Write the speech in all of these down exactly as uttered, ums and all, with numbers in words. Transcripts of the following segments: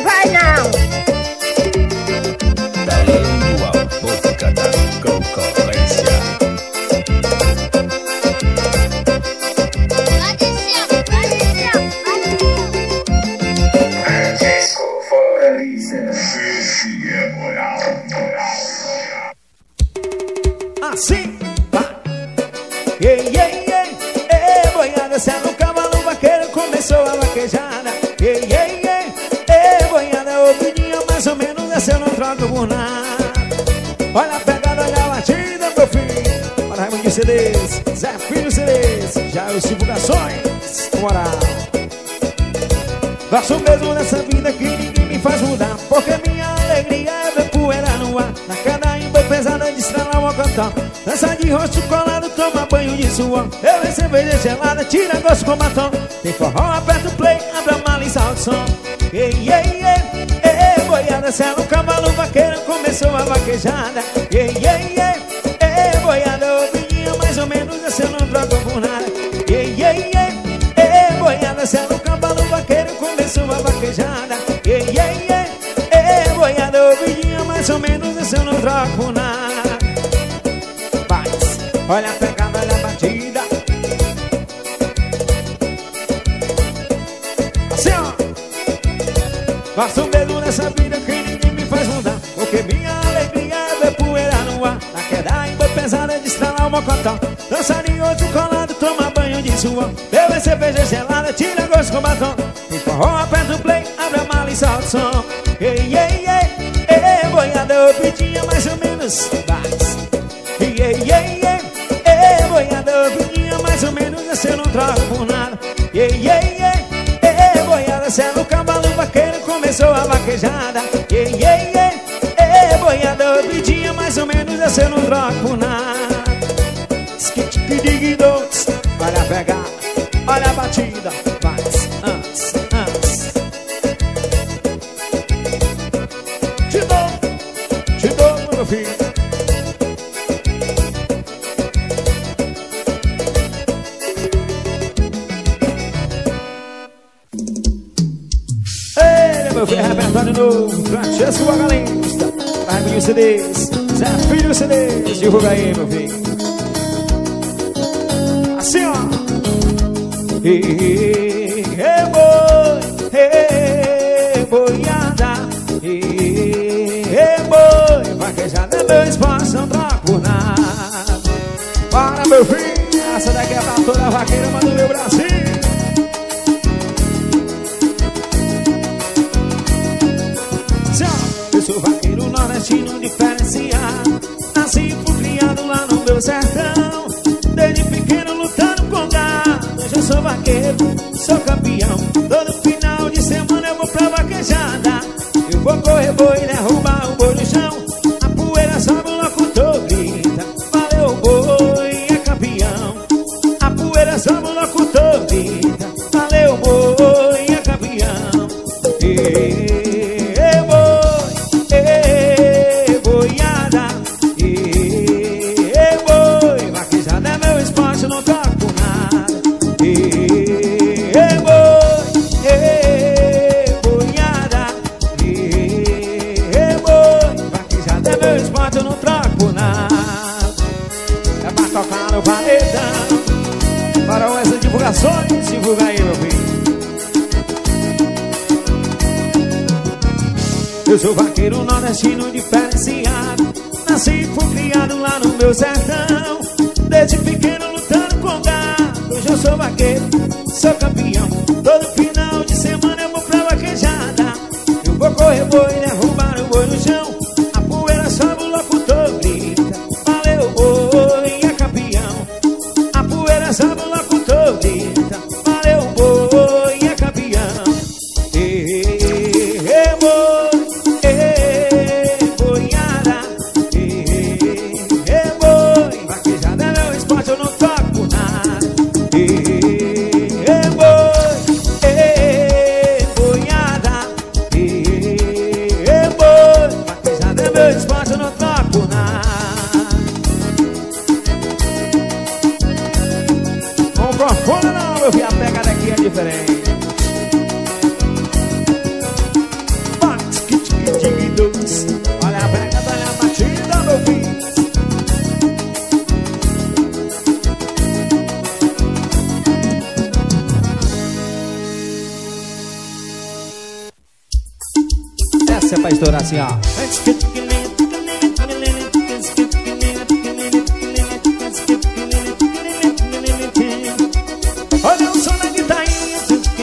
não vai não. Talento a música da concorrência. Francisco Vocaliza. Esse é moral, moral. Assim, vai. Ei, ei, ei, ei, boiada, sendo o cavalo vaqueiro, começou a vaquejada. Ei, ei, ei, ei, boiada, ouvidinha mais ou menos, essa eu não troco por nada. Olha a pegada, olha a batida, meu filho. Olha Raimundo C Ds, Zé Filho C Ds, já os divulgações, moral. Gosto mesmo dessa vida que ninguém me faz mudar, porque minha alegria é ver poeira no ar. Na cadaíba pesada de estrela uma cantar, dança de rosto colado, toma banho de suor. Eu em cerveja gelada, tira gosto com batom. Tem forró, aperta o play, abre a mala e salta o som. Ei, ei, ei, ei, boiada, sela o cavalo vaqueiro, começou a vaquejada. Ei, ei, ei, ei, boiada, ouvidinha mais ou menos, essa eu não troco por nada. Ei, ei, ei, ei, boiada, sela o cavalo vaqueiro, começou a vaquejada. Ei, ei, ei, ei, boiada, ouvidinha mais ou menos, essa eu não troco por nada. Vai, olha a pegada, olha a batida. Assim, ó. Gosto mesmo dessa vida que ninguém me faz mudar, porque minha alegria é ver poeira no ar. Na quedaíba pesada de estralar o mocotó, dança de outro colado, toma banho de suor. Bebe cerveja gelada, tira gosto com batom. Tem forró, aperta o play, abre a mala e solta o som. Ei, ei, ei, ei, boiada, ouvidinha mais ou menos, vai. Ei, ei, ei, ei, ei, boiada, ouvidinha mais ou menos, essa eu não troco por nada. Ei, ei, ei, ei, boiada, sela o cavalo vaqueiro, começou a vaquejada. Ei, ei, ei, ei, boiada, ouvidinha mais ou menos, essa eu não troco por nada. Skit-dig-dogs, olha a pegada, olha a batida, vai, antes, antes. De novo, de novo, meu filho. Meu filho, repertório novo, Francesco Vocalista, Raimundo C Ds, Zé Filho C Ds, divulga aí, meu filho. Assim, ó. Ei, ei, ei, boi, ei, boiada, ei, ei, boi, vaquejada é meu espaço, não troco por nada. Para, meu filho, essa daqui é pra toda vaqueira, mas do meu Brasil. Eu sou vaqueiro nordestino diferenciado, nasci e fui criado lá no meu sertão. Desde pequeno lutando com gado, hoje eu sou vaqueiro, sou campeão. Todo final de semana eu vou pra vaquejada. Eu vou correr boi e derrubar o boi no chão. A poeira sobe, o locutor grita, valeu boi, é campeão. A poeira sobe, o locutor grita, valeu boi, é campeão. E no paredão, para essas divulgações, divulga aí, meu filho. Eu sou vaqueiro nordestino diferenciado, nasci e fui criado lá no meu sertão. Desde pequeno lutando com gado, hoje eu sou vaqueiro, sou campeão. Todo final de semana eu vou pra vaquejada. Eu vou correr boi, derrubar o boi no chão. A poeira sobe, o locutor grita, valeu boi, é campeão. A poeira sobe, o locutor grita, valeu boi, é campeão. Ei, ei, ei, boi, ei, boiada. Ei, ei, boi, vaquejada é meu esporte, eu não toco por nada. Ei, ei, boi, ei, boiada. Ei, ei, boi, vaquejada é meu esporte, eu não toco por nada. Vamos pra fora não, meu filho, a pegada aqui é diferente. Essa é pra estourar assim, ó. Olha o som da guitarrinha.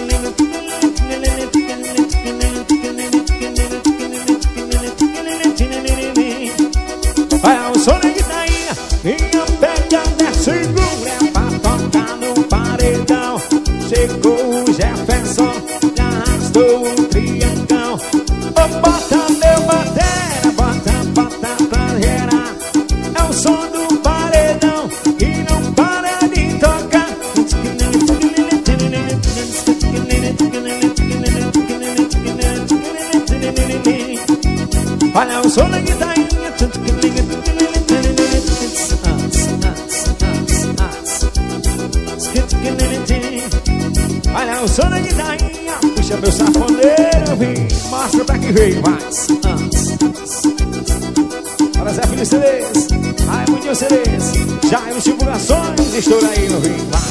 Olha o som da guitarrinha. Minha pegada é segura, é pra tocar no paredão. Chegou o Jefferson, já arrastou o triangão. Oh, bota meu batera, bota, bota pra gerar. É o som do paredão que não para de tocar. Olha o som da guitarrinha. Olha o som da guitarrinha. Puxa meu safoneiro, vem. Mostra pra que veio, vai. Olha Zé Filho C Ds. Ai, muito C Ds. Já em divulgações, estoura aí, meu vem, vai.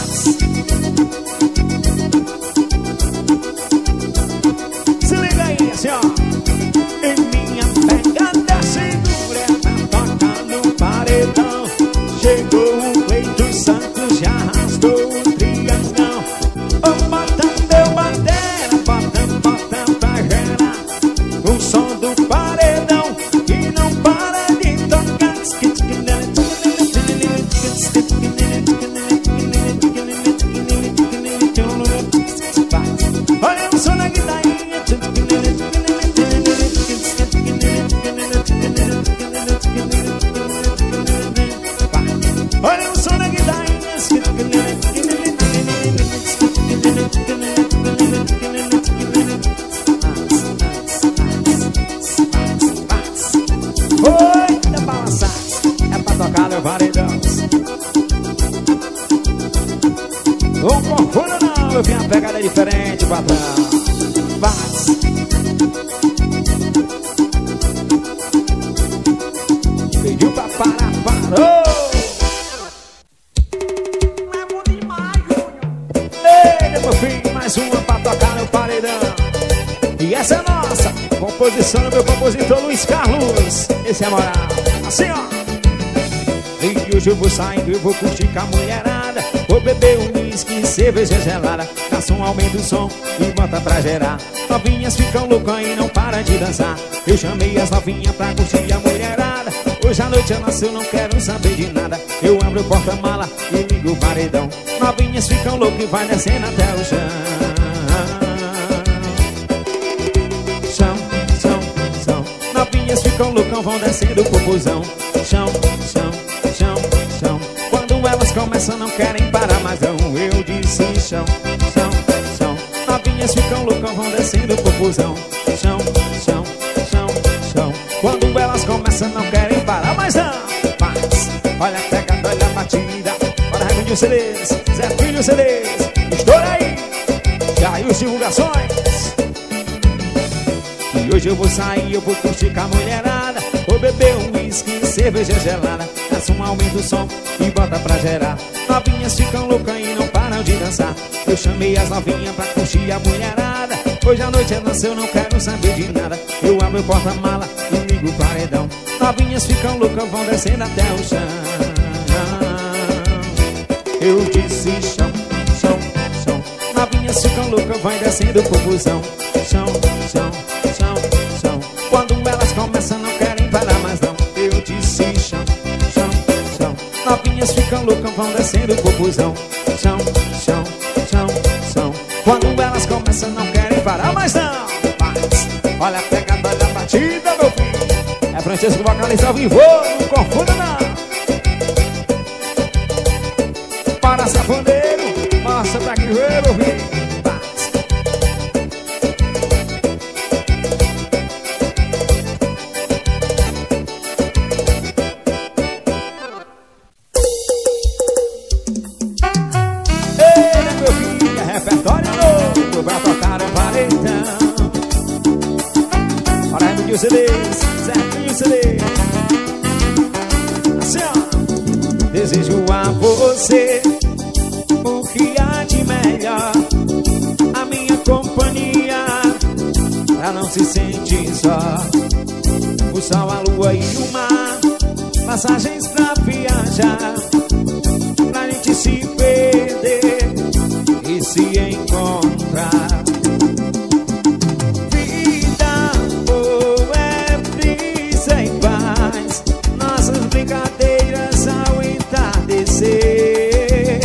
Se liga aí, assim, ó. Em minha pegada segura, tá tocando no paredão. Chegou o Cleiton Santos, já arrastou o triangão. Oh, bota meu batera, bota, bota pra gerar. O som do paredão que não para de tocar. Olha o som da guitarrinha. Olha o som da guitarrinha. Oi, da balançar. É pra tocar no paredão. Não confunda não, eu tenho a pegada diferente, patrão. Vai. Pediu pra parar, parou. Eita, meu filho, mais uma pra tocar no paredão. E essa é nossa composição do meu compositor Luiz Carlos. Esse é a moral, assim ó. E hoje eu vou saindo, eu vou curtir com a mulherada. Vou beber um whisky, cerveja gelada. Dá som, aumenta o som e bota pra gerar. Novinhas ficam loucas e não param de dançar. Eu chamei as novinhas pra curtir a mulherada. Hoje à noite eu nasci, eu não quero saber de nada. Eu abro o porta-mala e ligo o paredão. Novinhas ficam loucas e vai descendo até o chão. Chão, chão, chão. Novinhas ficam loucas, vão descendo o popozão. Chão, chão, chão, chão. Quando elas começam não querem parar mais não. Eu disse chão, chão, chão. Novinhas ficam loucas, vão descendo o popozão. Chão, chão, chão, chão. Quando elas começam não querem parar mais não. Mas, olha a pegada, olha a batida. Olha a Raimundo C Ds, Zé Filho C Ds. Estoura aí, já aí os divulgações. E hoje eu vou sair, eu vou curtir com a mulherada. Vou beber um whisky, cerveja gelada. Dá um aumento o som e bota pra gerar. Novinhas ficam loucas e não param de dançar. Eu chamei as novinhas pra curtir a mulherada. Hoje à noite é dança, eu não quero saber de nada. Eu abro o porta-mala e ligo o paredão. Novinhas ficam loucas, vão descendo até o chão. Eu disse chão, chão, chão. Novinhas ficam loucas, vai descendo o popozão. Chão, chão, chão, chão. Quando elas começam não querem parar mais não. Eu disse chão, chão, chão. Novinhas ficam loucas, vão descendo o popozão. Chão, chão, chão, chão. Quando elas começam não querem parar mais não. Mas, olha a pegada, olha a batida, meu filho. É Francisco vocalista ao vivo, não confunda não. Para safoneiro, mostra pra que veio, meu filho. Repertório novo pra tocar o paredão. Para Raimundo C Ds, Zé C Ds. Assim ó. Desejo a você o que há de melhor, a minha companhia, pra não se sentir só. O sol, a lua e o mar, passagens pra viajar, pra gente se perder e se encontrar. Vida boa é brisa e paz, nossas brincadeiras ao entardecer.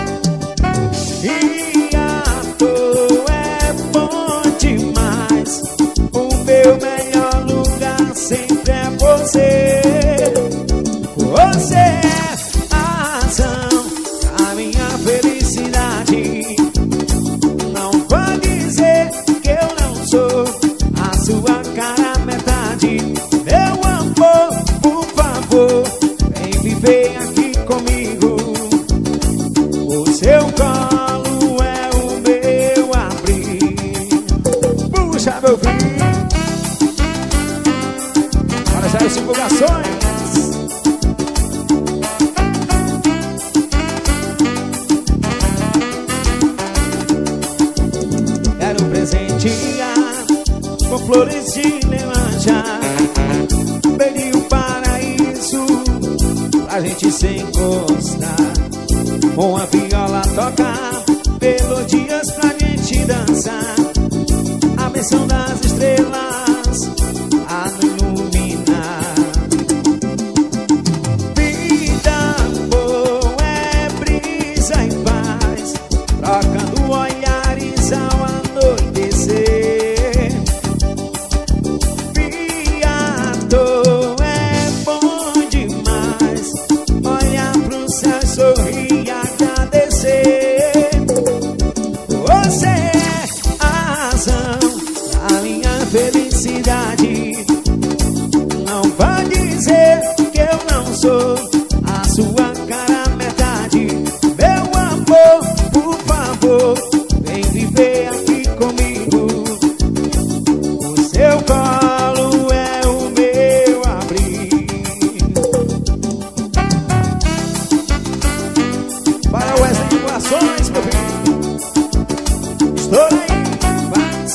E à toa é bom demais, o meu melhor lugar sempre é você. Você é a razão da minha felicidade. Não pode dizer que eu não sou a sua cara metade. Meu amor, por favor, vem viver aqui comigo. O seu colo é o meu abrigo. Puxa, meu filho, para já as divulgações. Quero presentear com flores de lemanja, pedir o paraíso pra gente se encostar, com a viola tocar, melodias pra gente dançar, a benção das estrelas a nos iluminar. Vida boa é brisa e paz, trocando olhares ao anoitecer. Viado é bom demais, olhar pro céu, sorrir e agradecer. Você é a razão da minha felicidade. Não vai dizer que eu não sou a sua cara metade. Meu amor, por favor, vem viver aqui comigo. O seu colo é o meu abrigo. Para as divulgações, meu filho. Estou aí, mas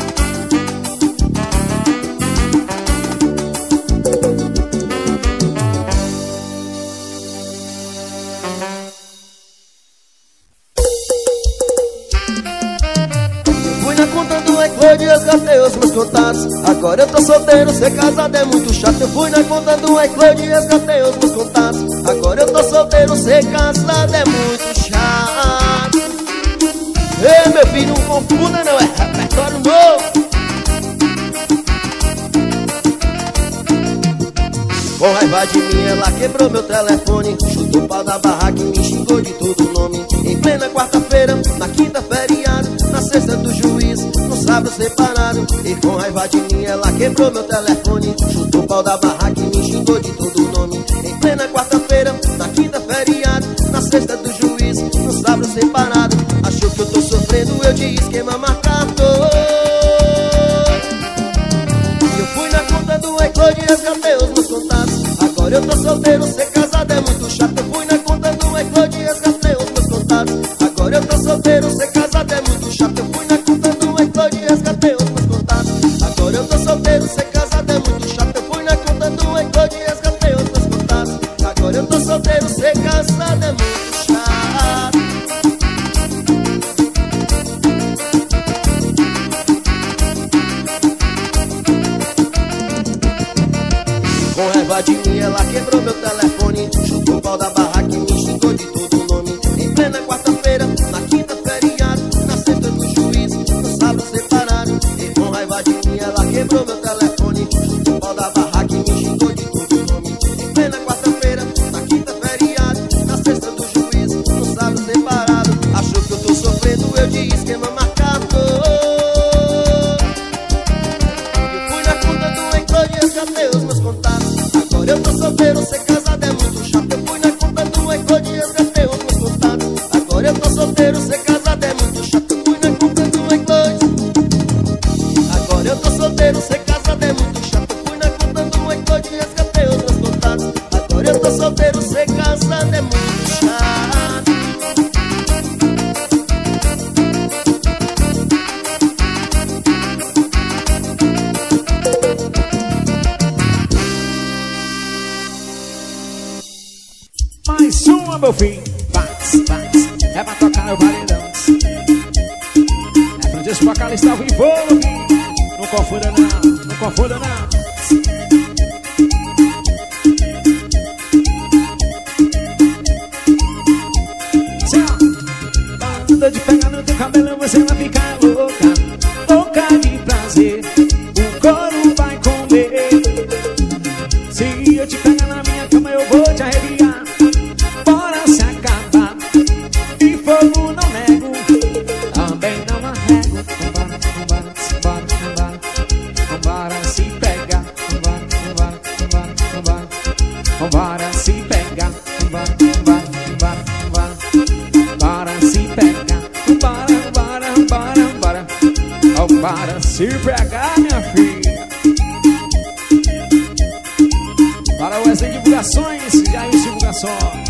fui na conta do iCloud e resgatei os meus contatos. Agora eu tô solteiro, ser casado é muito chato. Eu fui na conta do iCloud e resgatei os meus contatos. Agora eu tô solteiro, ser casado é muito chato. Ei, meu filho, não confunda não, é repertório novo. Com raiva de mim, ela quebrou meu telefone, chutou o pau da barraca e me xingou de todo nome. Em plena quarta-feira, na quinta feriado, na sexta do juiz, no sábado separado. E com raiva de mim, ela quebrou meu telefone, chutou o pau da barraca e me xingou de todo nome. Em plena quarta-feira, na quinta feriado, na sexta do juiz, no sábado separado. Achou que eu tô sofrendo, eu de esquema marcado. Eu fui na conta do iCloud e resgatei os meus contatos. Agora eu tô solteiro, ser casado é muito chato. Eu fui na conta do iCloud e resgatei os meus contatos. Agora eu tô solteiro, ser casado é muito chato. Eu fui na conta do iCloud e resgatei os meus contatos. Agora eu tô solteiro, ser casado é muito chato. Eu fui na conta do iCloud e resgatei os meus contatos. Agora eu tô solteiro, ser casado é muito chato. Com raiva de mim, ela quebrou meu telefone, chutou o pau da barraca e me xingou de todo nome. Em plena quarta-feira, na quinta feriado, na sexta do juiz, no sábado separado. E com raiva de mim, ela quebrou meu telefone, chutou o pau da barraca e me xingou de todo nome. Em plena quarta-feira, na quinta feriado, na sexta do juiz, no sábado separado. Achou que eu tô sofrendo, eu de esquema marcado. Eu fui na conta do iCloud e resgatei os meus contatos. Agora eu tô solteiro, ser casado é muito chato. Eu fui na conta do iCloud e resgatei os meus contatos. Agora eu tô solteiro, ser casado é muito chato. Eu fui na conta do iCloud. Agora eu tô solteiro, ser casado é muito chato. Eu fui na conta do iCloud e resgatei os meus contatos. Agora eu tô solteiro, ser casado é muito chato. meu filho. Bate, bate, é pra tocar no paredão. É pro disco vocalista ao vivo, meu filho. Não confunda não, não confunda não. Quando eu te pegar no teu cabelo, você vai ficar louca, louca de prazer. O couro vai comer. Se eu te pegar na minha cama, eu vou te arrepiar. Bora se acabar. E fogo não nego, também não arrego. Vambora, vambora, vambora, vambora. Vambora se pegar. Vambora, vambora, vambora, vambora. Vambora se pegar. Vambora, vambora, vambora, vambora. Bora se pegar. Vambora, vambora, vambora, vambora. Vambora se pegar, minha filha. Para o Wesley Divulgações, já em divulgações.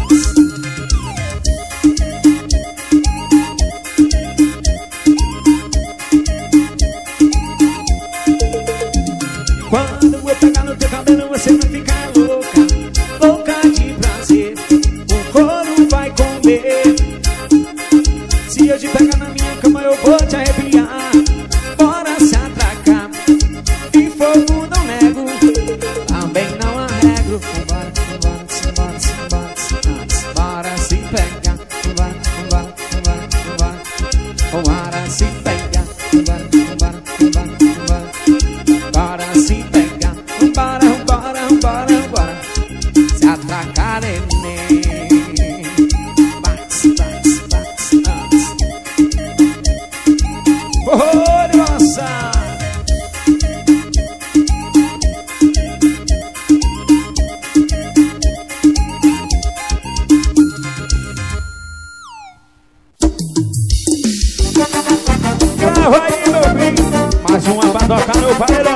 Quando eu pegar no teu cabelo, você vai ficar louca, louca de prazer. O couro vai comer. Se eu te pegar na minha cama, eu vou te arrepiar. Bora se atracar. E fogo não nego, também não arrego. Vambora, vambora, vambora, vambora, vambora se pegar. Vambora, vambora, vambora, vambora. Vambora se pegar. Vambora, vambora, vambora, vambora. Bora se pegar. Vambora, vambora, vambora, vambora. Se atracar, neném. Bate, bate, bate, bate. Oh, nossa! Grava aí, meu filho. Mais uma pra tocar no paredão.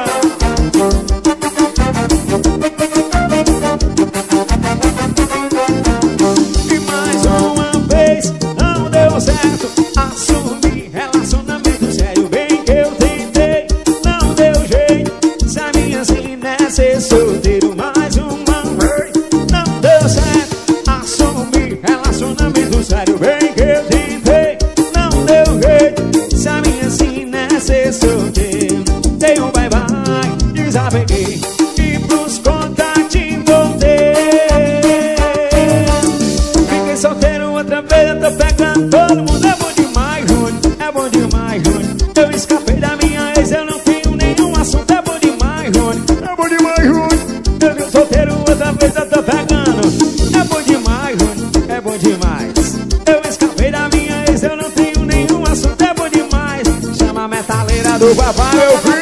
E mais uma vez não deu certo. Assumi relacionamento sério, bem que eu tentei, não deu jeito. Se a minha sina é ser solteiro, mais uma vez não deu certo. Assumi relacionamento sério, bem que eu tentei, não deu jeito. Se a minha sina é ser solteiro, dei um bye bye, desapeguei e pros contatinhos voltei. Fiquei solteiro outra vez, eu tô pegando todo mundo. É bom demais, Júnior, é bom demais, Júnior. Eu escapei da minha ex, eu não tenho nenhum assunto. É bom demais, Júnior, é bom demais, Júnior. Eu fiquei solteiro outra vez, eu tô pegando. É bom demais, Júnior, é bom demais. Eu escapei da minha ex, eu não tenho nenhum assunto. É bom demais. Chama a metaleira do papai, meu filho.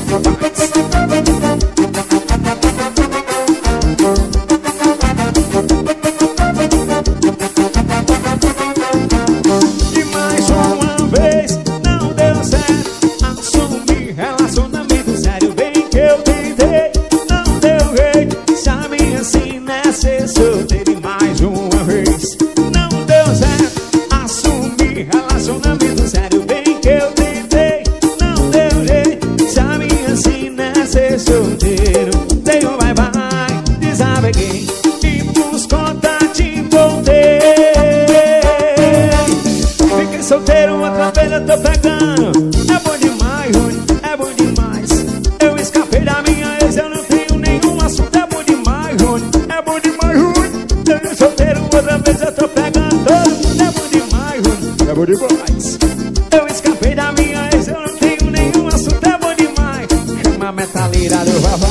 E mais uma vez não deu certo. Assumi relacionamento sério, bem que eu tentei, não deu jeito. Se a minha sina é ser solteiro, e mais uma vez não deu certo. Assumi relacionamento sério, bem que eu tentei, não deu jeito. Se a minha sina é ser solteiro, dei um bye bye, desapeguei e pros contatinhos voltei. Fiquei solteiro outra vez, eu tô pegando. É bom demais, Júnior, é bom demais. Eu escapei da minha ex, eu não tenho nenhum assunto. É bom demais, Júnior, é bom demais, Júnior. Eu solteiro outra vez, eu tô pegando todo mundo. É bom demais, Júnior, é bom demais. Eu escapei da minha ex, eu não tenho nenhum assunto. É bom demais. Chama a metaleira do babá.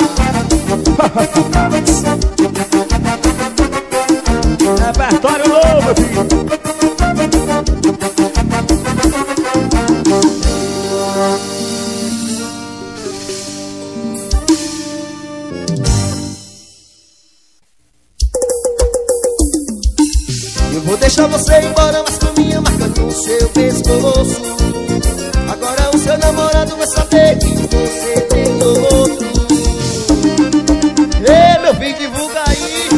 Repertório novo, filho. Eu vou deixar você embora, mas com minha marca no seu pescoço. Agora o seu namorado vai saber que você tem outro. Ei, meu filho, divulga aí.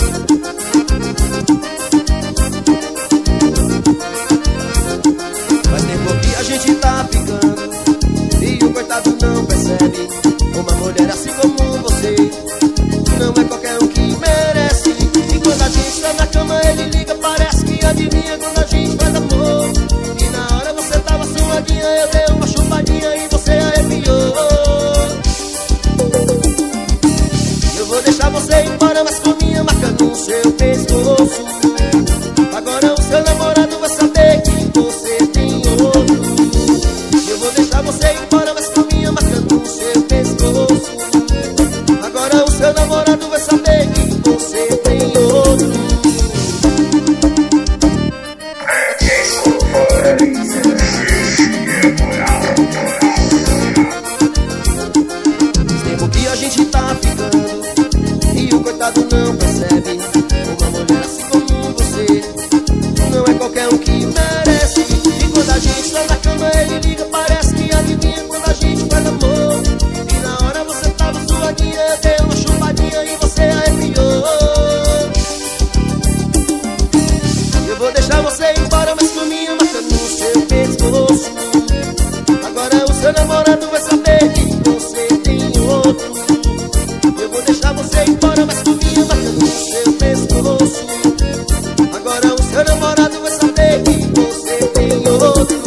Faz tempo que a gente tá ficando e o coitado não percebe. Uma mulher assim como você não é qualquer um que merece. E quando a gente tá na cama ele embora, mas com minha marca no seu pescoço. Agora o seu namorado vai saber que você tem outro. Eu vou deixar você ir embora, mas com minha marca no seu pescoço. Agora o seu namorado vai saber que você tem outro. Faz tempo que a gente tá ficando e o coitado não percebe. Uma mulher assim como você não é qualquer um que merece. E quando a gente tá na cama ele liga, parece que adivinha quando a gente faz amor. E na hora você tava suadinha, eu dei uma chupadinha e você arrepiou. Eu vou deixar você ir embora, mas com minha marca no seu pescoço. Agora o seu namorado vai saber que você tem outro. Eu vou deixar você ir embora, mas com minha marca no seu pescoço. Agora o seu namorado vai saber que você tem outro.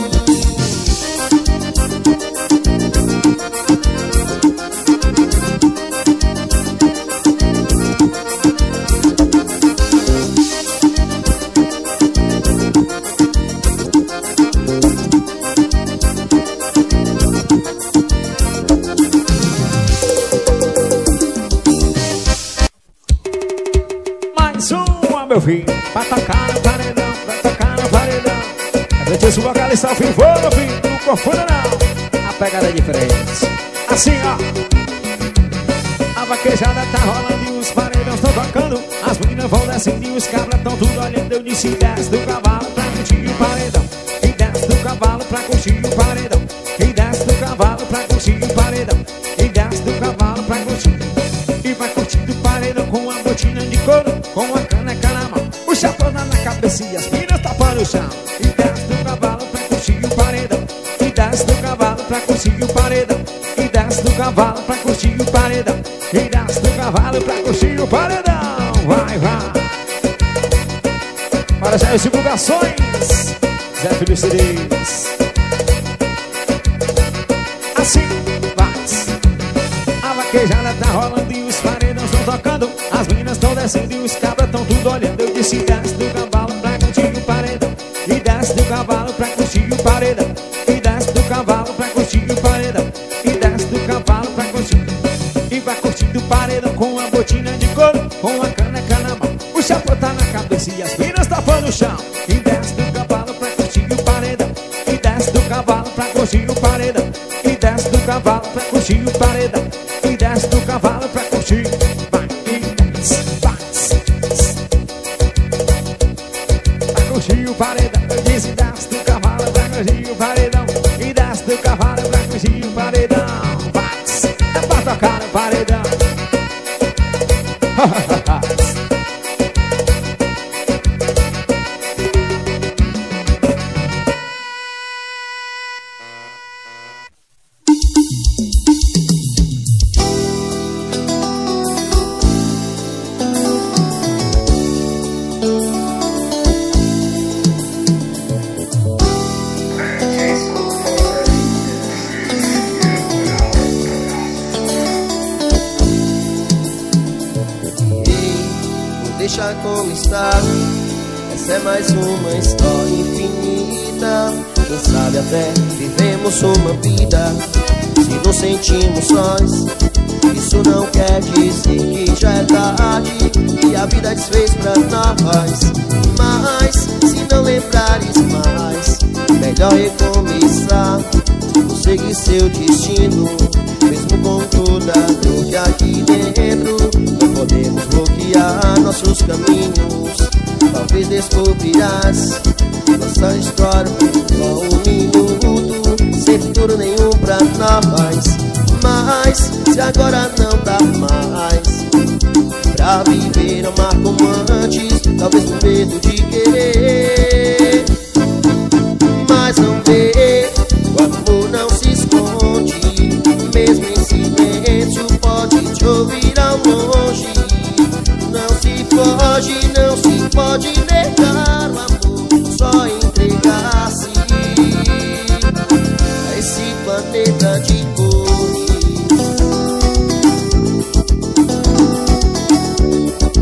Mais uma, meu filho, pra tocar no paredão, pra tocar no paredão. A gente esse vocalista ao vivo, meu filho, não confunda não. A pegada é diferente. Assim, ó. A vaquejada tá rolando e os paredões tão tocando. As meninas vão descendo e os cabras tão tudo olhando. Eu disse, desce do cavalo pra curtir o paredão. E desce do cavalo pra curtir o paredão. E desce do cavalo pra curtir o paredão. E desce do cavalo pra curtir. E vai curtindo o paredão com a botina de couro, com a caneca na mão, o chapéu na cabeça e as minas tapando o chão. E desce do cavalo pra curtir o paredão. E desce do cavalo pra curtir o paredão. E desce do cavalo pra curtir o paredão. E desce do cavalo pra curtir o paredão. Vai, vai. Para já as divulgações, Zé Filho C Ds. Assim, vai. A vaquejada tá rolando e os paredões estão tocando. As meninas estão descendo e os cabras estão tudo olhando. Eu disse, desce do cavalo pra curtir o paredão. E desce do cavalo pra curtir o paredão. E desce do cavalo pra curtir o paredão. E desce do cavalo pra curtir. E vai curtindo o paredão com a botina de couro, com a caneca na mão, o chapéu tá na cabeça e as minas tapando o chão. E desce do cavalo pra curtir o paredão. E desce do cavalo pra curtir o paredão. E desce do cavalo pra curtir o paredão. E desce do cavalo pra curtir. Vai e desce, vai. Pra curtir o paredão. Eu disse, desce do cavalo pra curtir o paredão. E desce do cavalo pra curtir o paredão. Vai, é pra tocar no paredão. Deixa como está. Essa é mais uma história infinita. Quem sabe até vivemos uma vida. Se nos sentimos sós, isso não quer dizer que já é tarde e a vida desfez pra nós. Mas se não lembrares mais, melhor recomeçar. Seguir seu destino, mesmo com toda a dor que aqui dentro. Não podemos bloquear nossos caminhos. Talvez descobrirás nossa história só um minuto, sem futuro nenhum pra nós. Mas se agora não dá mais pra viver, amar como antes, talvez por medo de querer. Mas não vê, o amor não se esconde, mesmo em silêncio pode te ouvir ao longe. Não se foge, não se pode negar o amor, só entregar-se a esse planeta de cores.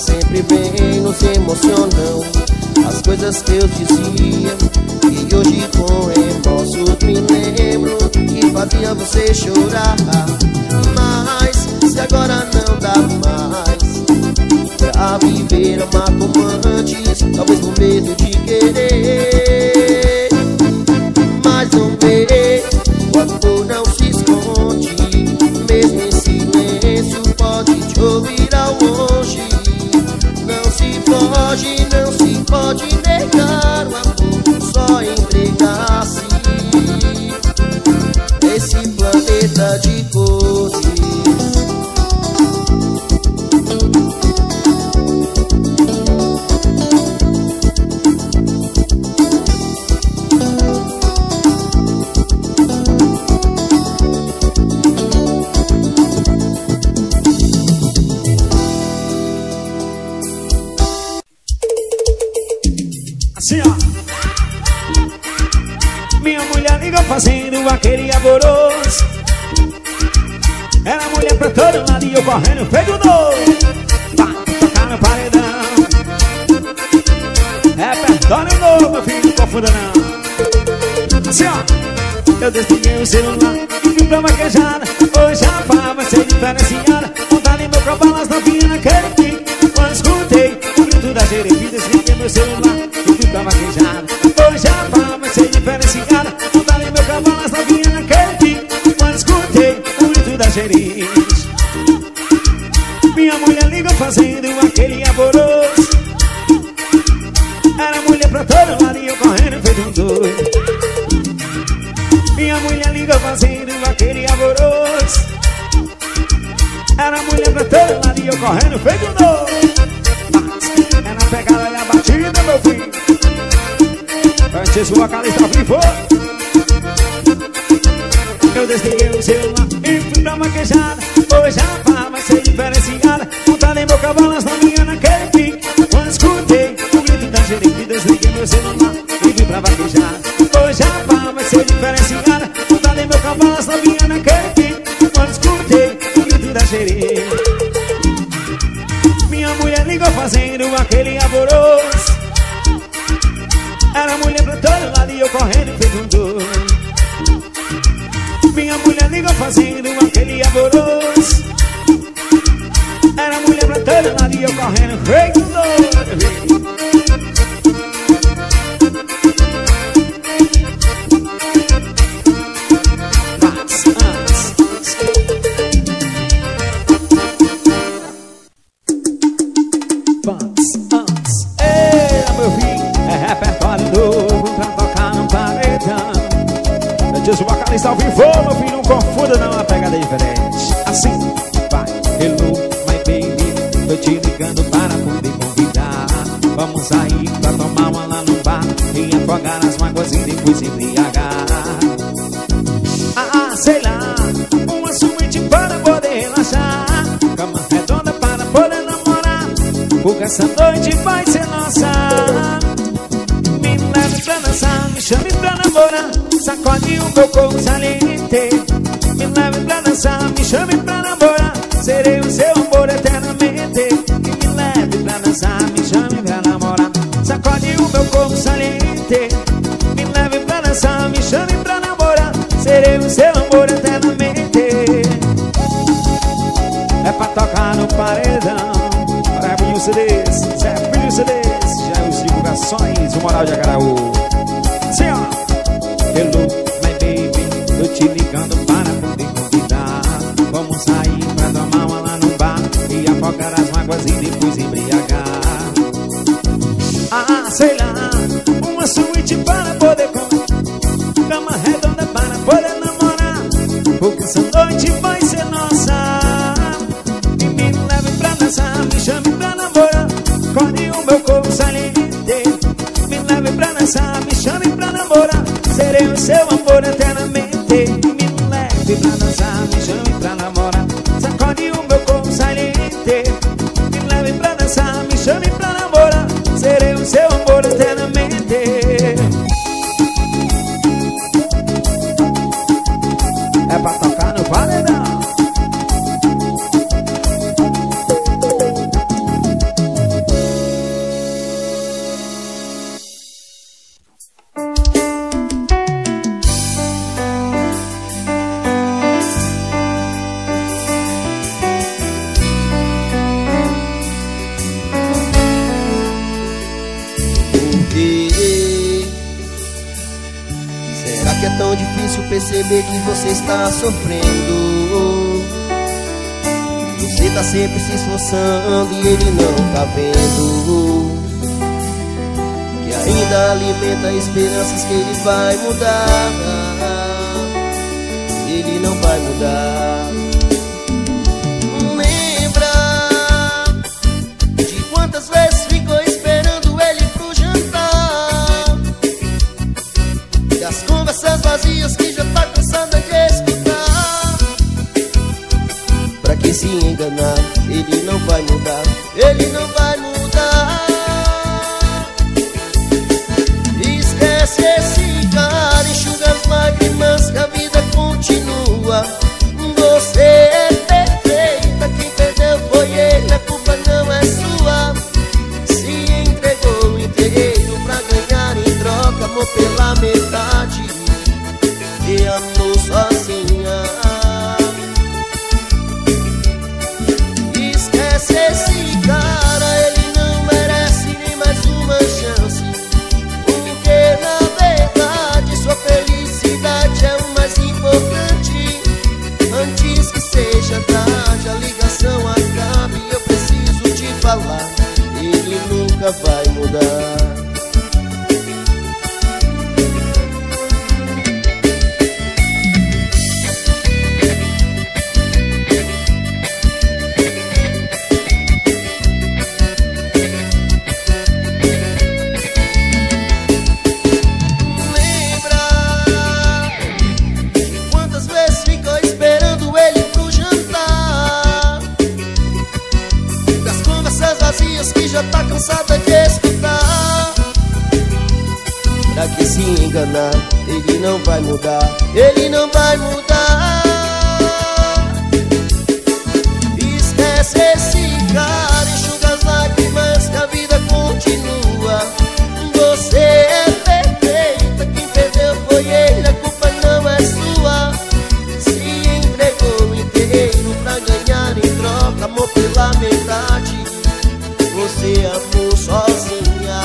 sempre vem nos emocionando as coisas que eu dizia. E hoje com remorso me lembro que fazia você chorar. Mas se agora não dá mais pra viver, amar como antes, talvez com medo de querer. Mas não vê, o amor não se esconde, mesmo em silêncio pode te ouvir ao longe. Não se pode, não se pode negar o amor, só entregar-se esse planeta de cores. Assim, ó. Minha mulher ligou fazendo aquele alvoroço. Era mulher pra todo lado e eu correndo feito doido pra tocar no paredão. Repertório novo, meu filho, não confunda não. Assim, ó. Eu desliguei o celular e fui pra vaquejada. Hoje a fala vai ser diferenciada. Vontade meu copo, elas novinhas naquele pique. Quando escutei o grito da xerefe, desliguei meu celular e fui pra vaquejada. Hoje a fala vai ser diferenciada. Vontade meu copo, elas novinhas naquele pique. Quando escutei o grito da xerefe, minha mulher ligou fazendo aquele alvoroço. Era mulher pra todo lado e eu correndo feito um doido. Minha mulher ligou fazendo aquele alvoroço. Era mulher pra todo lado e eu correndo feito um doido. É na pegada e a batida, meu filho. Antes o vocalista vivo. Eu desliguei o celular e fui pra maquejada. Hoje a fama vai ser diferenciada. Vontade em meu cavalo, as novinhas naquele pique. Quando escutei o grito da xerefe, desliguei meu celular e fui pra vaquejada. Hoje a fama vai ser diferenciada. Vontade em meu cavalo, as novinhas naquele pique. Quando escutei o grito da xerefe, minha mulher ligou fazendo aquele alvoroço. Era mulher pra todo lado e eu correndo feito um doido. Minha mulher ligou fazendo aquele alvoroço. Era mulher pra todo lado e eu correndo feito um doido. Diz o vocalista ao vivo, meu filho, não confunda não, a pegada é diferente. Assim, vai. Hello, my baby, tô te ligando para poder convidar. Vamos sair pra tomar uma lá no bar e afogar as mágoas e depois embriagar. Ah, sei lá, uma suíte para poder relaxar, cama redonda para poder namorar, porque essa noite vai ser nossa. Me leve pra dançar, me chame pra namorar, sacode o meu corpo saliente. Me leve pra dançar, me chame pra namorar, serei o seu amor eternamente. Me leve pra dançar, me chame pra namorar, sacode o meu corpo saliente. Me leve pra dançar, me chame pra namorar, serei o seu amor eternamente. É pra tocar no paredão, para Filho C Ds, Zé Filho C Ds, já é os divulgações, o Moral de Acaraú. Senhor, hello, my baby, tô te ligando para poder convidar. Vamos sair pra tomar uma lá no bar e afogar as mágoas e depois embriagar. Ah, sei lá, uma suíte para poder comer, cama redonda para poder namorar, porque essa noite vai ser nossa. E me leve pra dançar, me chame pra namorar, acorde o meu corpo saliente. Me leve pra dançar, me chame pra namorar, serei o seu amor eternamente. Me leve pra dançar, me chame pra namorar, sacode o meu corpo saliente. Me leve pra dançar, me chame pra namorar, serei o seu amor eternamente. É pra tocar no paredão. tão difícil perceber que você está sofrendo. Você tá sempre se esforçando e ele não tá vendo. Que ainda alimenta esperanças que ele vai mudar. Ele não vai mudar. Lembra de quantas vezes ficou esperando ele pro jantar, das conversas vazias que já tá cansada de escutar. Pra que se enganar, ele não vai mudar. Ele não vai mudar. Esquece esse cara, enxuga as lágrimas que a vida continua. Você é perfeita, quem perdeu foi ele, a culpa não é sua. Se entregou inteiro pra ganhar em troca amor pela metade e amor sozinha. Esquece esse cara, ele não merece nem mais uma chance, porque na verdade sua felicidade é o mais importante. Antes que seja tarde, a ligação acabe, eu preciso te falar, ele nunca vai mudar. Que já tá cansada de escutar. Pra que se enganar, ele não vai mudar. Ele não vai mudar. Esquece esse cara, enxuga as lágrimas que a vida continua. Você é perfeita, quem perdeu foi ele, a culpa não é sua. Se entregou inteiro pra ganhar em troca amor pela metade. Você amou sozinha.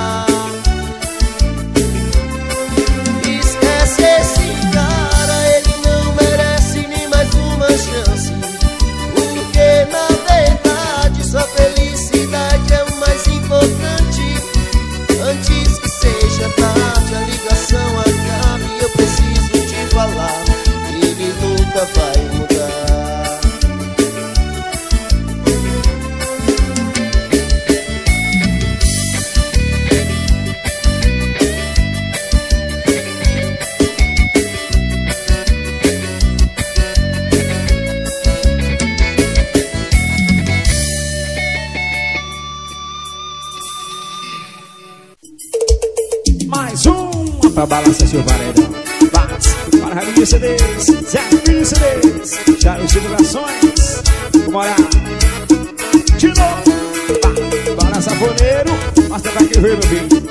Esquece esse cara, ele não merece nem mais uma chance, porque na verdade sua felicidade é o mais importante. Antes que seja tarde, a ligação acabe, eu preciso te falar, ele nunca vai mudar. Pra balançar seu paredão, bate para Rabinho C Ds, Zé Filho C Ds, Jairo Divulgações, morar de novo, bala safoneiro, mas tem pra que ver, meu filho.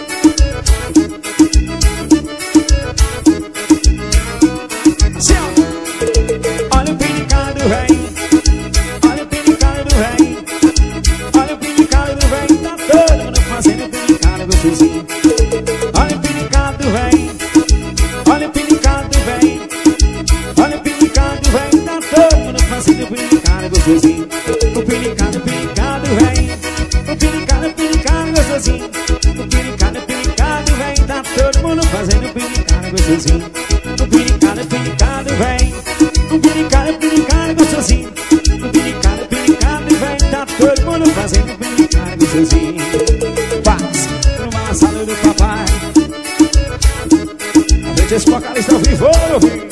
Assim, ó. Olha o pinicado do rei, olha o pinicado do rei, olha o pinicado do rei, tá todo mundo fazendo pinicado gostosinho. Olha o pinicado do rei, olha o pinicado vem, olha o pinicado vem, tá todo mundo fazendo pinicado gostosinho. O pinicado, pinicado vem, o pinicado, pinicado gostosinho. O pinicado, pinicado vem, tá todo mundo fazendo pinicado gostosinho. O pinicado, pinicado vem, o pinicado, pinicado gostosinho. O pinicado, pinicado vem, tá todo mundo fazendo pinicado gostosinho. Faz no balançado do papai. Esse vocalista ao vivo, meu filho.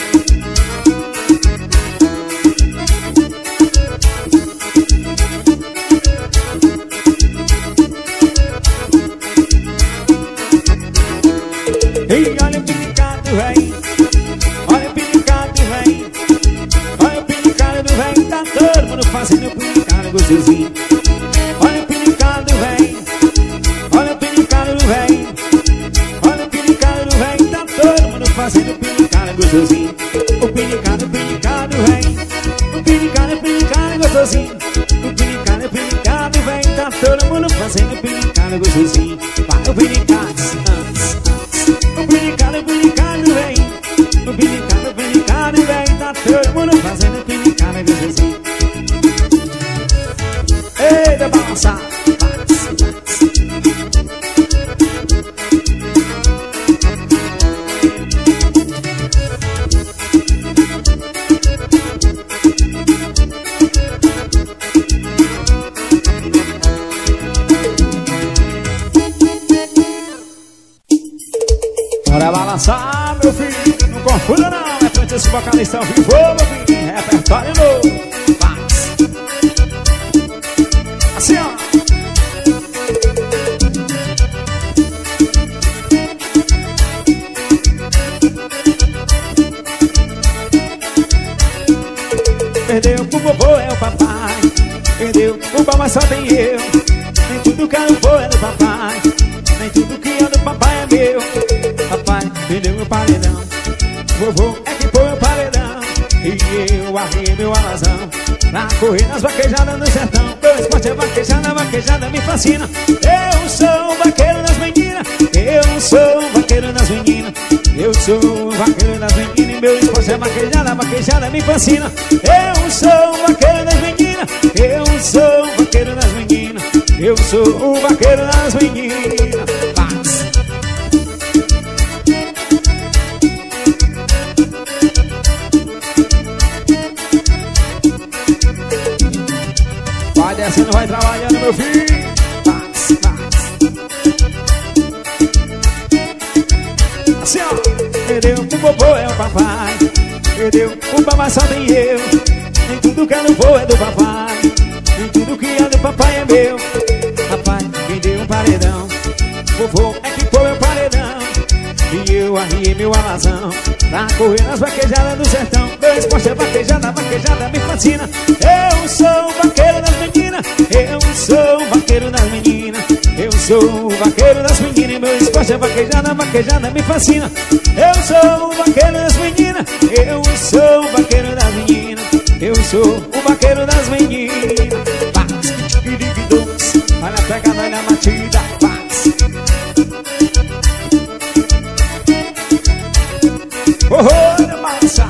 E olha o pinicado, vem, olha o pinicado, vem, olha o pinicado, vem, tá todo mundo fazendo pinicado gostosinho. Olha o pinicado, vem, olha o pinicado, vem, olha o pinicado, vem, tá todo mundo fazendo pinicado gostosinho. O pinicado, pinicado vem, o pinicado, pinicado gostosinho. O pinicado, pinicado vem, tá todo mundo fazendo pinicado gostosinho. Para o pinicado, o pinicado, pinicado vem, o Pinicado, pinicado, pinicado e vem, tá todo mundo fazendo pinicada e vizinho. Eita, balançar. Bora balançar, meu filho. Não confuda não, é Francisco vocalista ao vivo, meu filho. Repertório novo. Faz. Assim, ó. Perdeu pro vovô é o papai. Perdeu o papai, só tem eu. Nem tudo que eu vou é do papai. Nem tudo que é do papai é meu. Papai perdeu meu paredão. Vovô é que põe o paredão. E eu arriei meu alazão pra correr nas vaquejadas do sertão. Meu esporte é vaquejada, vaquejada me fascina. Eu sou o vaqueiro das meninas. Eu sou o vaqueiro das meninas. Eu sou o vaqueiro das meninas. E meu esporte é vaquejada, vaquejada me fascina. Eu sou o vaqueiro das meninas. Eu sou o vaqueiro das meninas. Eu sou o vaqueiro das meninas. Paz. Vai descendo, vai trabalhando, meu filho. Paz, paz. Assim, ó. Perdeu o vovô é o papai. Perdeu o papai, só tem eu. Nem tudo que é do vovô é do papai. Nem tudo que é do papai é meu. Papai vendeu um paredão. Vovô é que põe o paredão. E eu arriei meu alazão pra correr nas vaquejadas do sertão. Meu esporte é vaquejada, vaquejada me fascina. Eu sou o vaqueiro das meninas. Eu sou o vaqueiro das meninas. Eu sou o vaqueiro das meninas. Meu esporte é vaquejada, vaquejada me fascina. Eu sou o vaqueiro das meninas. Eu sou o vaqueiro das meninas. Eu sou o vaqueiro das meninas. Paz, quiriquidux, olha a pegada, olha a batida. Paz. Oh, oh, olha a massa.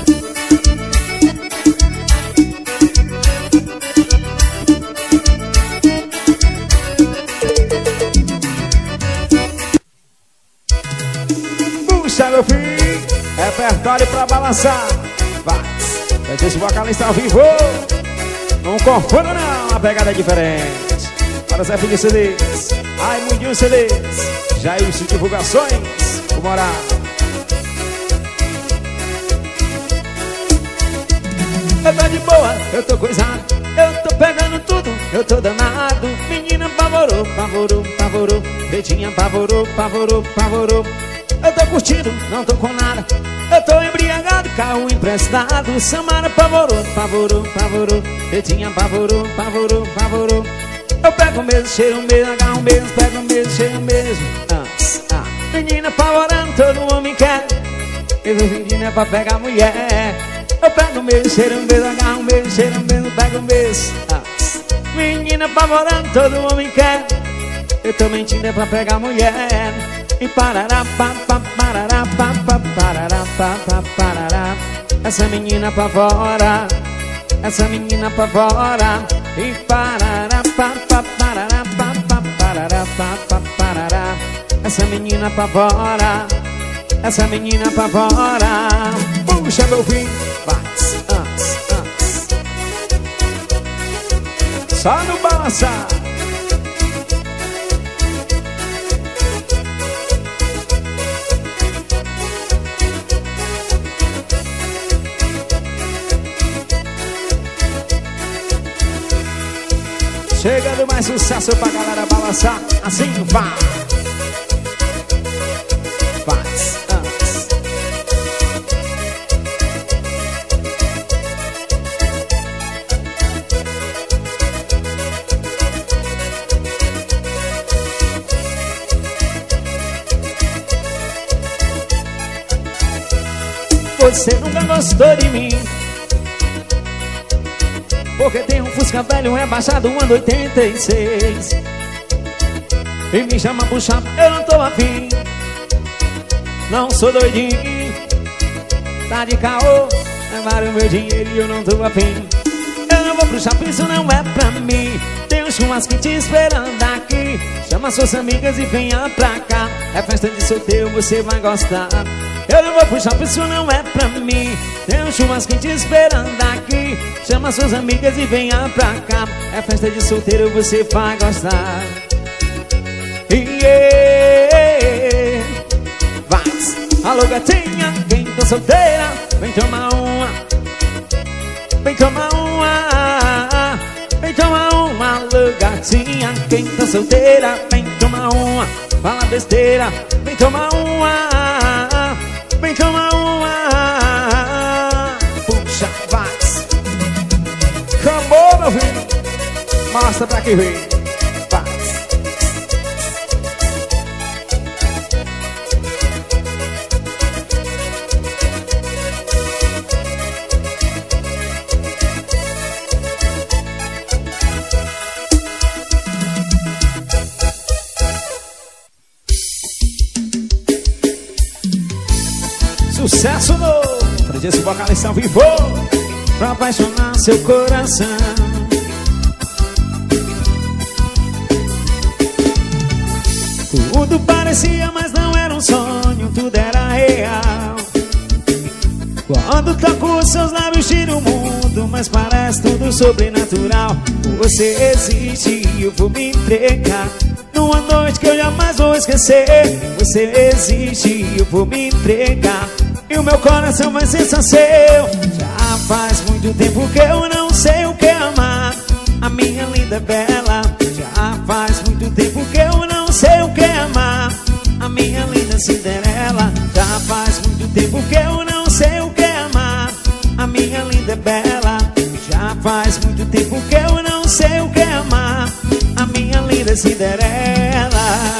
Puxa, meu filho, repertório pra balançar. Vai, esse vocalista ao vivo. Não confunda não, a pegada é diferente. Para Zé Filho C Ds, ai, Mundinho C Ds, Jailson Divulgações, o Morado. Eu tô de boa, eu tô coisado, eu tô pegando tudo, eu tô danado. Menina pavorou, pavorou, pavorou, dedinha pavorou, pavorou, pavorou. Eu tô curtindo, não tô com nada. Eu tô embriagado, carro emprestado. Samara pavorou, pavorou, pavorou, dedinha pavorou, pavorou, pavorou. Eu pego mesmo, cheiro mesmo, agarro mesmo, pego mesmo, cheiro mesmo. Ah, ah. Menina pavorando, todo homem quer. Esse menino é pra pegar mulher. Eu pego mesmo, cheiro mesmo, agarro mesmo, cheiro mesmo, pego mesmo. Ah. Menina pavorando, todo homem quer. Eu tô mentindo é pra pegar mulher. E parará, pá, pá, parará, pá, pá, parará, pá, pá, parará. Essa menina pra fora, essa menina pra fora. E parará, pá, pá, parará, pá, pá, parará, pá, pá, parará. Essa menina pra fora, essa menina pra fora. Puxa, meu filho, vai, antes, antes. Só no balançar. Chegando mais sucesso pra galera balançar. Assim vai. Faz antes. Você nunca gostou de mim, porque tem um Fusca velho rebaixado, um ano oitenta e seis. E me chama pro chapa, eu não tô afim. Não sou doidinho, tá de caô. Levaram meu dinheiro e eu não tô afim. Eu não vou pro shopping, isso não é pra mim. Tem um churrasco te esperando aqui. Chama suas amigas e venha pra cá. É festa de solteiro, você vai gostar. Eu não vou pro shopping, isso não é pra mim. Tem um churrasco te esperando aqui. Chama suas amigas e venha pra cá. É festa de solteiro, você vai gostar. Yeah. Vai. Alô gatinha, quem tá solteira, vem tomar uma. Vem tomar uma. Vem tomar uma. Alô gatinha, quem tá solteira, vem tomar uma. Fala besteira, vem tomar uma. Vem tomar uma. Puxa, vai. Acabou, meu filho. Mostra pra que vem. Vai. Sucesso novo, Fredesse vocalista ao vivo, pra apaixonar seu coração. Tudo parecia, mas não era um sonho, tudo era real. Quando toco os seus lábios, gira o mundo, mas parece tudo sobrenatural. Você existe e eu vou me entregar numa noite que eu jamais vou esquecer. Você existe e eu vou me entregar, e o meu coração vai ser só seu. Já faz muito tempo que eu não sei o que amar, a minha linda bela. Já faz muito tempo que eu não sei o que amar, a minha linda Cinderela. Já faz muito tempo que eu não sei o que amar, a minha linda bela. Já faz muito tempo que eu não sei o que amar, a minha linda Cinderela.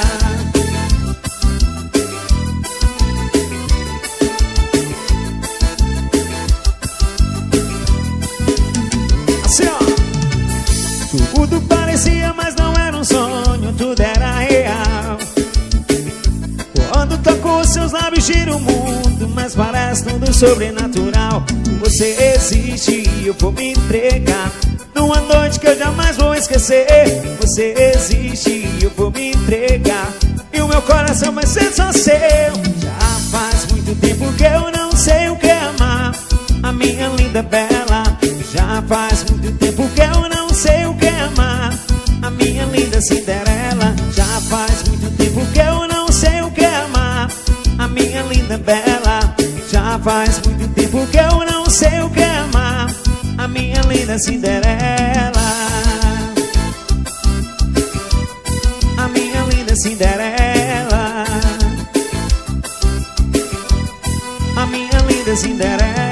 Tudo parecia, mas não era um sonho, tudo era real. Quando toco os seus lábios, gira o mundo, mas parece tudo sobrenatural. Você existe e eu vou me entregar numa noite que eu jamais vou esquecer. Você existe e eu vou me entregar, e o meu coração vai ser só seu. Já faz muito tempo que eu não sei o que amar, a minha linda bela. Já faz muito tempo que eu não sei o que amar, a minha linda Cinderela. Já faz muito tempo que eu não sei o que amar, a minha linda bela. Já faz muito tempo que eu não sei o que amar, a minha linda Cinderela. A minha linda Cinderela. A minha linda Cinderela.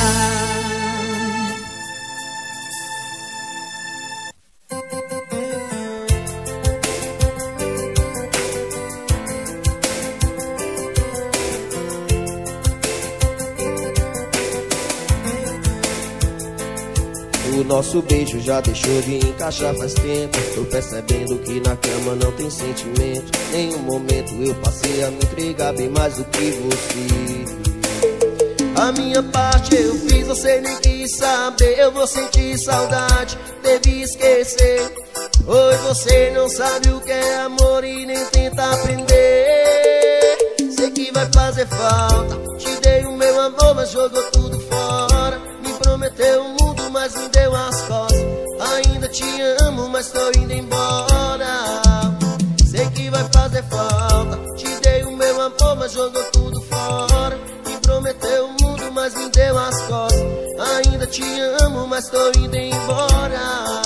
O nosso beijo já deixou de encaixar faz tempo. Tô percebendo que na cama não tem sentimento. Nenhum momento eu passei a me entregar bem mais do que você. A minha parte eu fiz, você nem quis saber. Eu vou sentir saudade, devi esquecer. Hoje você não sabe o que é amor e nem tenta aprender. Sei que vai fazer falta, te dei o meu amor, mas jogou tudo fora. Me prometeu o mundo, mas me deu as costas. Ainda te amo, mas tô indo embora. Sei que vai fazer falta, te dei o meu amor, mas jogou tudo fora. Me prometeu o mundo, mas me deu as costas. Ainda te amo, mas tô indo embora.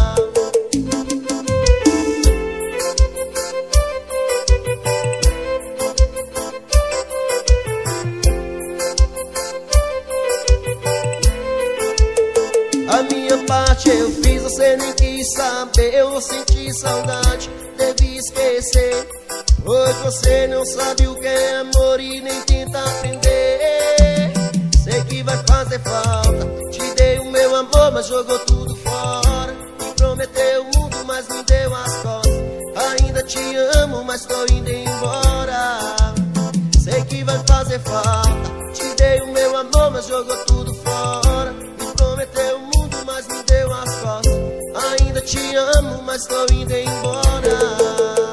A minha parte eu fiz, você nem quis saber. Eu senti saudade, devi esquecer. Hoje você não sabe o que é amor e nem tenta aprender. Sei que vai fazer falta, te dei o meu amor, mas jogou tudo fora. Me prometeu o mundo, mas me deu as costas. Ainda te amo, mas tô indo embora. Sei que vai fazer falta, te dei o meu amor, mas mas jogou tudo fora. Me prometeu o mundo, mas me deu as costas. Ainda te amo, mas tô indo embora.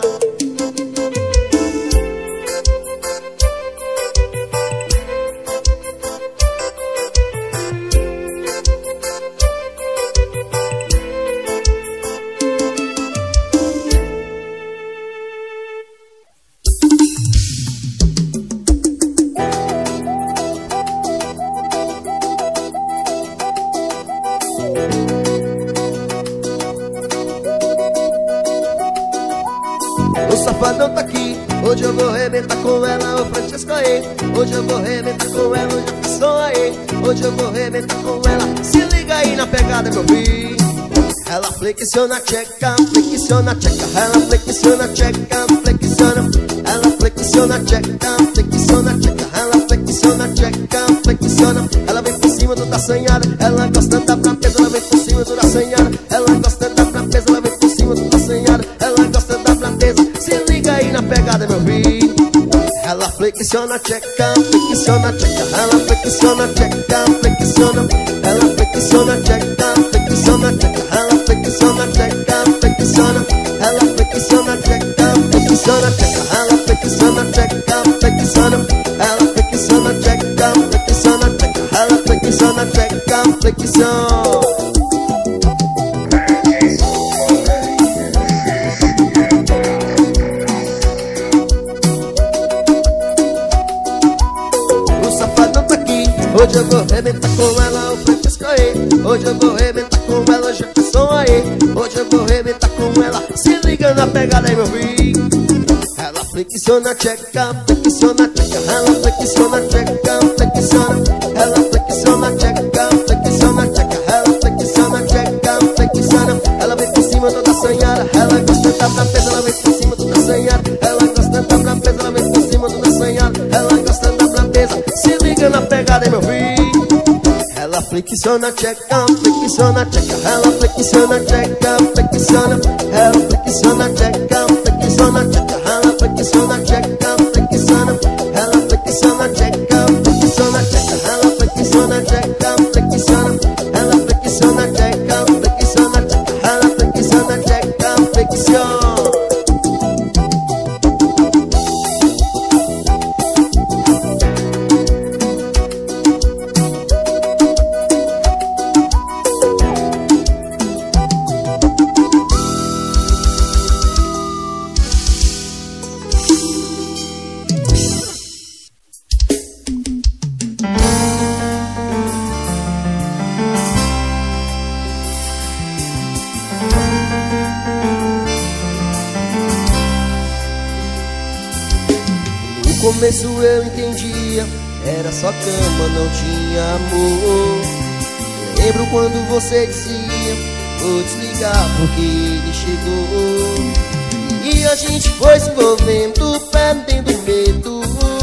O safadão tá aqui, hoje eu vou arrebentar com ela, o Francesco aí. Hoje eu vou arrebentar com ela, o Jefferson aí. Hoje eu vou arrebentar com ela, se liga aí na pegada, meu filho. Ela flexiona, tcheca, flexiona, tcheca. Ela flexiona, tcheca, flexiona. Ela flexiona, tcheca, flexiona, tcheca. Ela flexiona, tcheca, flexiona. Ela vem por cima do da assanhada, ela gosta da fraqueza. Ela vem por cima do da assanhada, ela gosta da fraqueza. Ela vem por cima do da assanhada, ela gosta da fraqueza. Se liga aí na pegada, meu filho. Ela flexiona, tcheca, flexiona, tcheca. Ela flexiona, tcheca, flexiona. Ela flexiona, tcheca, flexiona, tcheca. Ela flexiona, tcheca, flexiona. Ela flexiona, tcheca, flexiona, tcheca. Ela flexiona, tcheca, flexiona. Ela flexiona, tcheca, flexiona, tcheca. Ela flexiona, tcheca, flexiona. Hoje eu vou arrebentar com ela, o Francesco aí. Hoje eu vou arrebentar com ela, o Jefferson aí. Hoje eu vou arrebentar com ela, se liga na pegada aí, meu filho. Ela flexiona, tcheca, flexiona, tcheca. Ela flexiona, tcheca, flexiona. Ela flexiona, tcheca, flexiona, tcheca. Ela flexiona, tcheca, flexiona. Ela vem por cima toda assanhada, ela gosta da fraqueza. Ela vem por cima toda assanhada, ela gosta da fraqueza. Ela vem por cima toda assanhada, ela gosta da fraqueza. Se liga na pegada aí, meu filho. Ela flexiona, tcheca, flexiona, tcheca. Ela flexiona, tcheca, flexiona. Ela flexiona, tcheca, flexiona, tcheca. Ela flexiona, tcheca, flexiona. Ela flexiona, tcheca, flexiona, tcheca. Ela flexiona, tcheca, flexiona. Ela flexiona, tcheca, flexiona, tcheca. Ela flexiona, tcheca, flexiona. No começo eu entendia, era só cama, não tinha amor. Lembro quando você dizia, vou desligar porque ele chegou. E a gente foi se envolvendo, perdendo medo.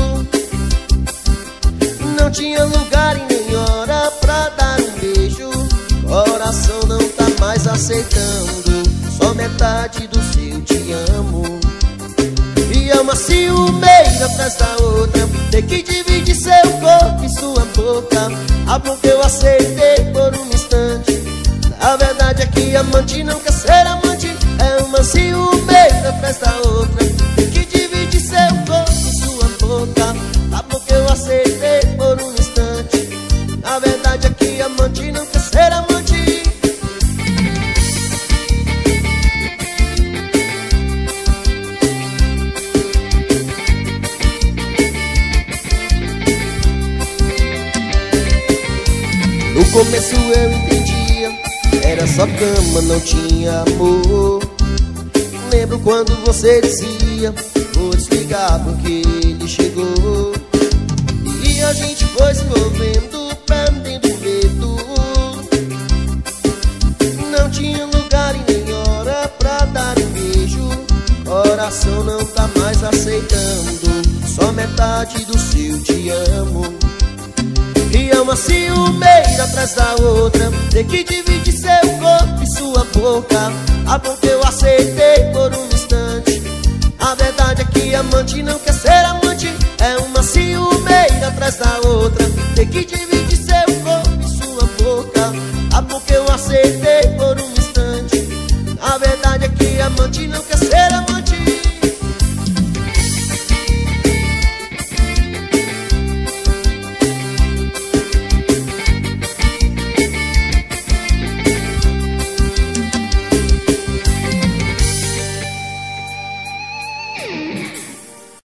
Não tinha lugar e nem hora pra dar um beijo. Coração não tá mais aceitando, só metade do seu te amo. E é uma ciumeira atrás da outra, ter que dividir seu corpo e sua boca. A boca eu aceitei por um instante. A verdade é que amante não quer ser amante. É uma ciumeira atrás da outra, ter que dividir seu corpo e sua boca. A boca eu aceitei por um instante. A verdade é que amante não quer ser amante. No começo eu entendia, era só cama, não tinha amor. Lembro quando você dizia, vou desligar porque ele chegou. E a gente foi se envolvendo, perdendo medo. Não tinha lugar e nem hora pra dar um beijo. Coração não tá mais aceitando, só metade do seu te amo. E é uma ciumeira atrás da outra, ter que dividir seu corpo e sua boca. A boca eu aceitei por um instante. A verdade é que amante não quer ser amante. É uma ciumeira atrás da outra, ter que dividir amante, não quer ser amante